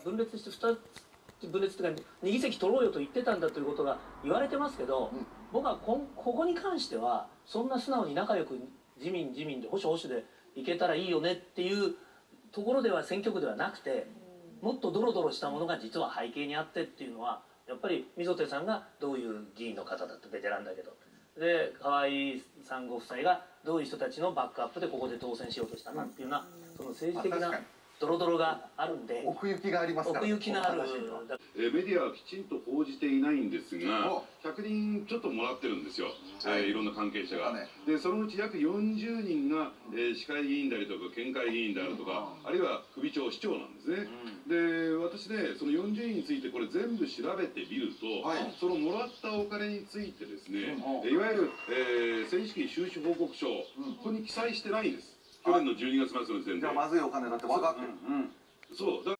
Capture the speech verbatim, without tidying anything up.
分裂してふたつ分裂というかに議席取ろうよと言ってたんだということが言われてますけど、うん、僕はこここに関してはそんな素直に仲良く自民自民で保守保守でいけたらいいよねっていうところでは選挙区ではなくて、もっとドロドロしたものが実は背景にあってっていうのはやっぱり溝手さんがどういう議員の方だってベテランだけど、で河合さんご夫妻がどういう人たちのバックアップでここで当選しようとしたなっていうような、その政治的なドロドロがあるんで、 奥行きがありますから、 奥行きのあるえメディアはきちんと報じていないんですが、ひゃくにんちょっともらってるんですよ、えー、いろんな関係者が。でそのうち約よんじゅうにんが、えー、市会議員であるとか県会議員であるとか、あるいは首長市長なんですね。で私ね、そのよんじゅうにんについてこれ全部調べてみると、はい、そのもらったお金についてですね、うん、いわゆる、えー、政治資金収支報告書、うん、ここに記載してないんです。去年のじゅうにがつ末の時点で。 じゃあまずいお金だって分かってる。 そうだ